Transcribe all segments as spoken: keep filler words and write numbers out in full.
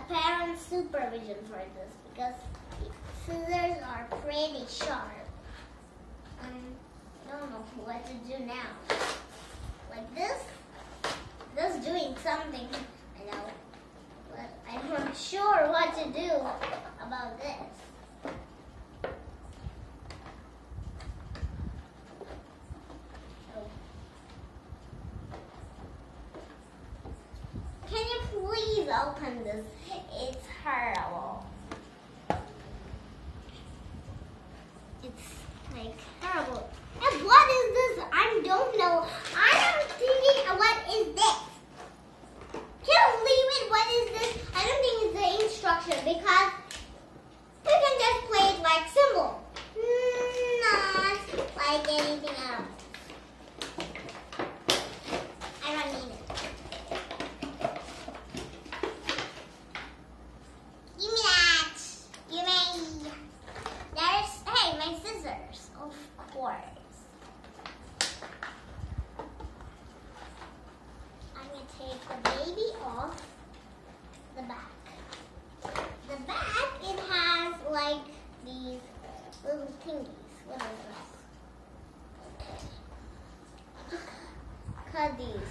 parent's supervision for this because scissors are pretty sharp. Um, I don't know what to do now. Like this, this is doing something, I know, but I'm not sure what to do about this. Oh. Can you please open this? It's horrible. It's like horrible. And what is this? I don't know. I'm thinking, what is this? Can you leave it? What is this? I don't think it's the instruction because you can just play it like symbol, not like anything else. I don't need it. Give me that. Give me. There's, hey, my scissors, of course. I'm going to take the baby off the back. The back, it has like these little thingies. What is this? Okay. Cut these.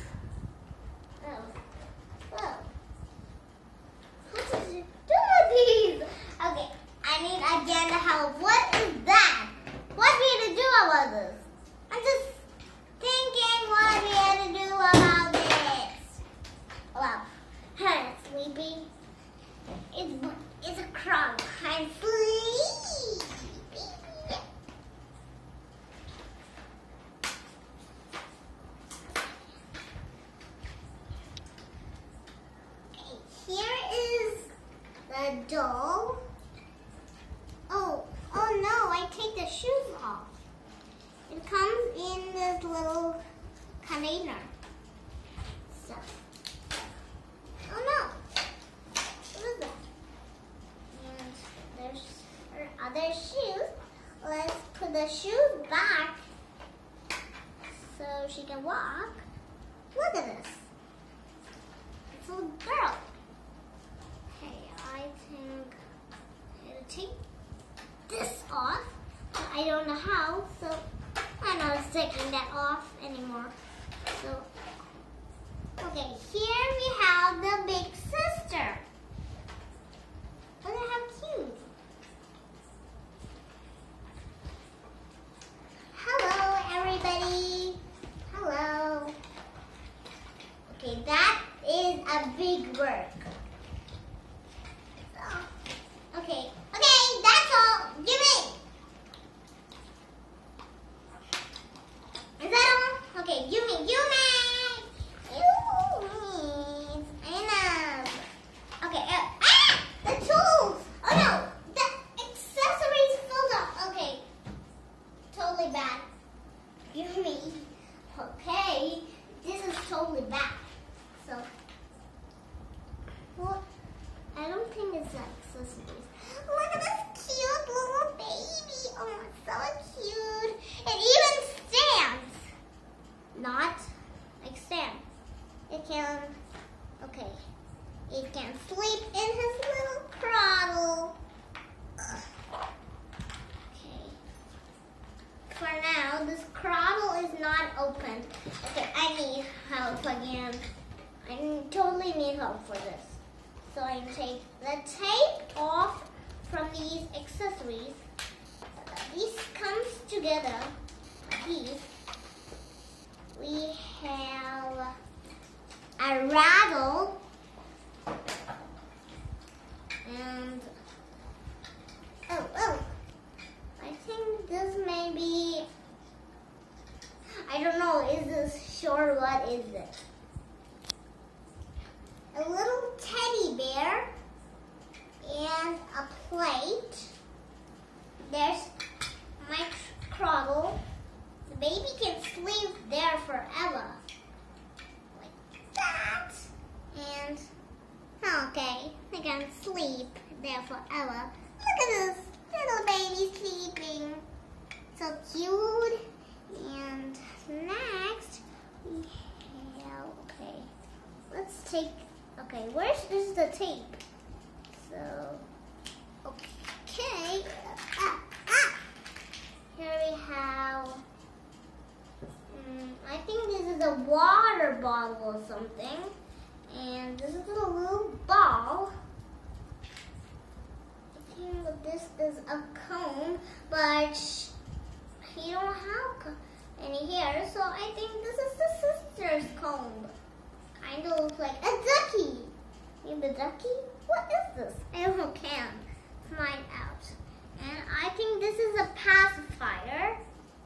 Oh. Oh. What did you do with these? Okay. I need again help. What is that? What we had to do about this? I'm just thinking what we had to do about this. Well, I'm sleepy. It's it's a crumb. I'm sleepy. Okay, here is the doll. Oh, oh no, I take the shoes off. It comes in this little container. So, oh no, what is that? And there's her other shoes. Let's put the shoes back so she can walk. Look at this. It's a little girl. Hey, I think I'm gonna take this off. I don't know how, so I'm not taking that off anymore. So, okay, here we have the big sister. Look at how cute. Hello, everybody. Hello. Okay, that is a big work. So, okay. Okay, that's all. Give me. Is that all? Okay, give me, give me. You me. Enough. Okay. Uh, ah! The tools. Oh no. The accessories filled up. Okay. Totally bad. Give me. Okay. This is totally bad. So. Well, I don't think it's accessories. Look at this cute little baby. Oh, it's so cute. It even stands. Not like stand. It can, okay. It can sleep in his little cradle. Ugh. Okay. For now, this cradle is not open. Okay, I need help again. I totally need help for this. So I take the tape off from these accessories. These comes together. These. We have a rattle and oh oh. I think this may be. I don't know. Is this sure? What is it? A little teddy bear and a plate. There's my cradle. The baby can sleep there forever. Like that. And, okay, they can sleep there forever. Look at this little baby sleeping. So cute. And next, we have, okay, let's take, okay, where's is the tape? bottle or something. And this is a little ball. I think this is a comb, but he don't have any hair, so I think this is the sister's comb. Kind of looks like a ducky. Maybe the ducky? What is this? I don't can find out. And I think this is a pacifier.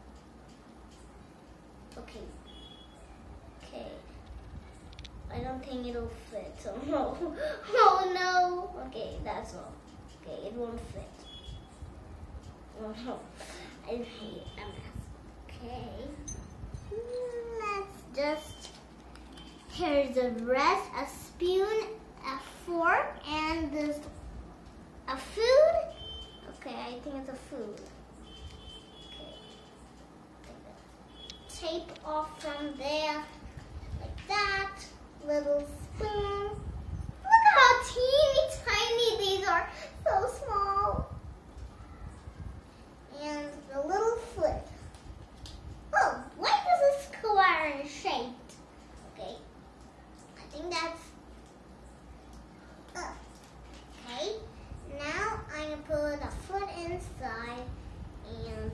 Okay. Okay. I don't think it'll fit. Oh no. Oh no. Okay, that's all. Okay, it won't fit. Oh no. I hate a mess. Okay. Let's just. Here's a rest, a spoon, a fork, and this a food. Okay, I think it's a food. Okay. Tape off from there, like that. Little spoon. Look how teeny tiny these are. So small. And the little foot. Oh, why is it square in shape? Okay. I think that's. Uh, okay. Now I'm gonna put a foot inside and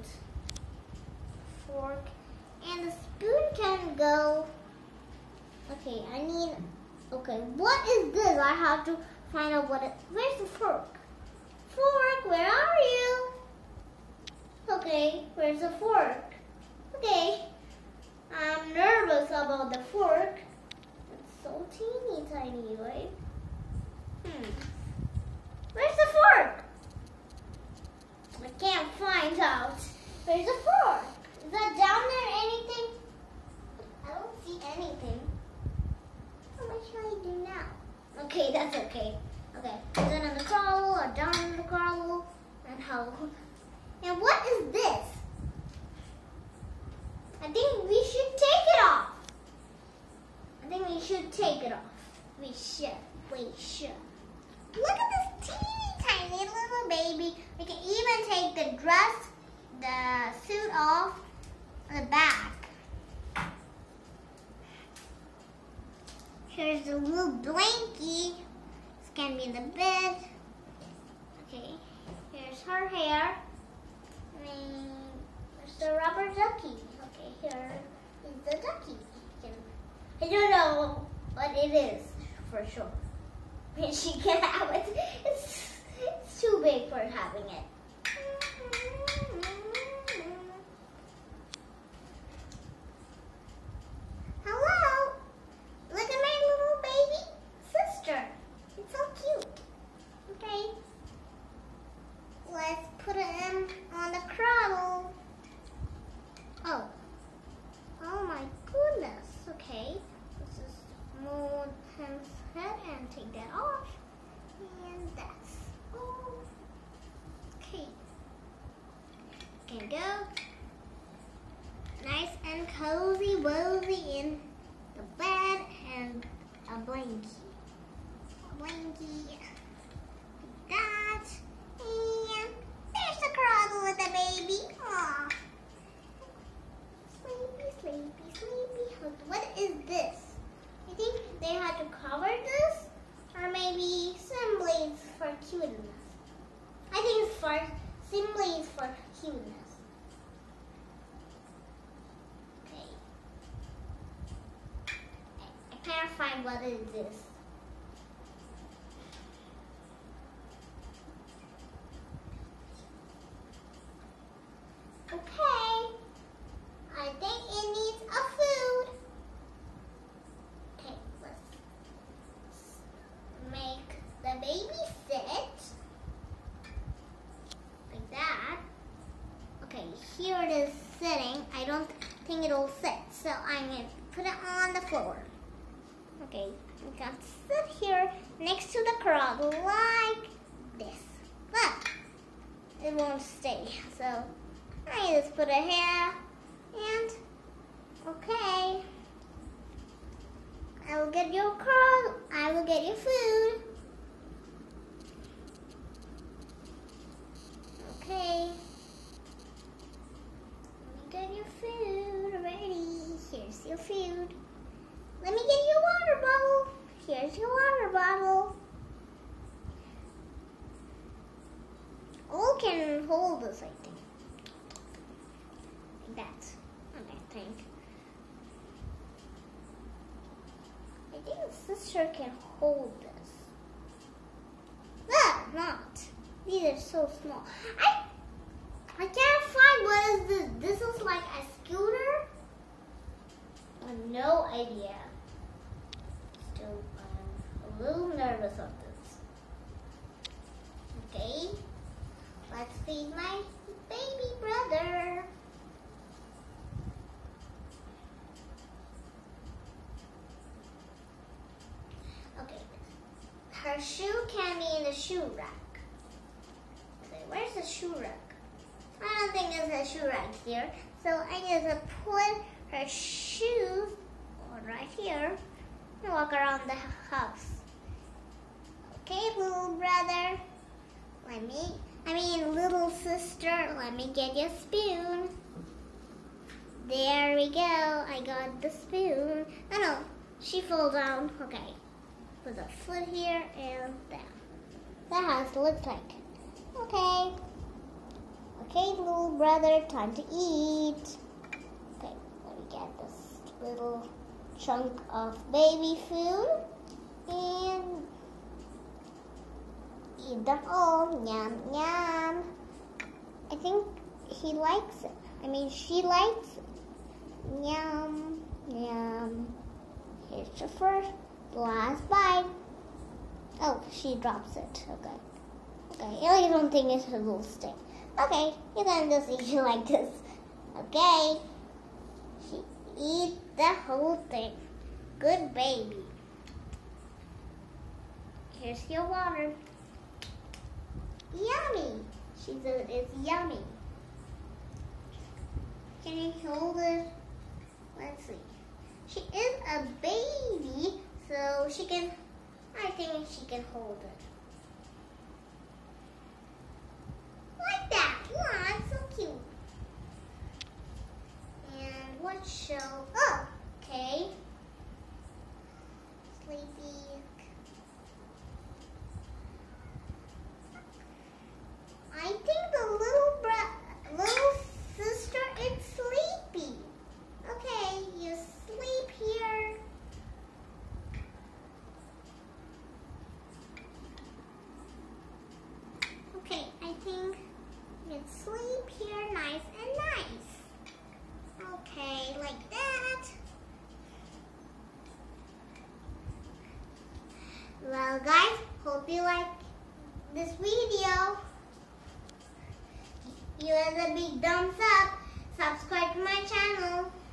fork, and the spoon can go. Okay, I need. Okay, what is this? I have to find out what it. Where's the fork? Fork, where are you? Okay, where's the fork? Okay, I'm nervous about the fork. It's so teeny tiny, right? Hmm. Where's the fork? I can't find out. Where's the fork? Is that down there? Anything? I don't see anything. What should I do now? Okay, that's okay. Okay, put it in the cradle or down in the cradle. And how? And what is this? I think we should take it off. I think we should take it off. We should. We should. Look at this teeny tiny little baby. We can even take the dress, the suit off the back. Here's the little blankie. It's gonna be in the bed. Okay, here's her hair. And there's the rubber ducky. Okay, here is the ducky. I don't know what it is for sure. And she can have it. It's, it's too big for having it. Hello. Look at my little baby sister. It's so cute. Okay. Let's put it on the cradle. Oh. Oh my goodness. Okay. Let's just move his head and take that off. And that's all. Okay. Can go. Nice and cozy, wozy in the bed and a blankie. A blankie. Like that. And there's the cradle with the baby. Aww. Sleepy, sleepy, sleepy. What is this? I think they had to cover this, or maybe simply for cuteness. I think it's for simply for cuteness. Okay. I can't find what is this. Okay. I think it needs a food. Okay, let's make the baby sit. Like that. Okay, here it is sitting. I don't think it'll sit, so I'm going to put it on the floor. Okay, I'm going to sit here next to the cradle like this. But it won't stay, so I just put it here. And, okay, I will get your cradle, I will get your food. Okay, let me get your food ready. Here's your food. Let me get doll can hold this, I think. Like that. Okay, I think. I think the sister can hold this. Ah, not. These are so small. I I can't find what is this. This is like a scooter. I have no idea. Still, I'm a little nervous of this. Okay, let's feed my baby brother. Okay, her shoe can be in the shoe rack. Okay, where's the shoe rack? I don't think there's a shoe rack here, so I need to put her shoes on right here and walk around the house. Okay, little brother, let me, I mean little sister, let me get you a spoon. There we go, I got the spoon. Oh no, she fell down. Okay, put the foot here and down. That's how it looks like. Okay. Okay, little brother, time to eat. Okay, let me get this little chunk of baby food and eat the whole. Yum, yum. I think he likes it. I mean, she likes it. Yum, yum. Here's the first, last bite. Oh, she drops it. Okay. Okay, I don't think it's a little stick. Okay, you can just eat it like this. Okay. She eat the whole thing. Good baby. Here's your water. Yummy. She said it's yummy. Can you hold it? Let's see. She is a baby, so she can, I think she can hold it. Like that. Wow, it's so cute. And what show? Oh, okay. Sleepy. I think the little bro little sister is sleepy. Okay, you sleep here. Okay, I think you sleep here nice and nice. Okay, like that. Well guys, hope you like this video. Give us a big thumbs up. Subscribe to my channel.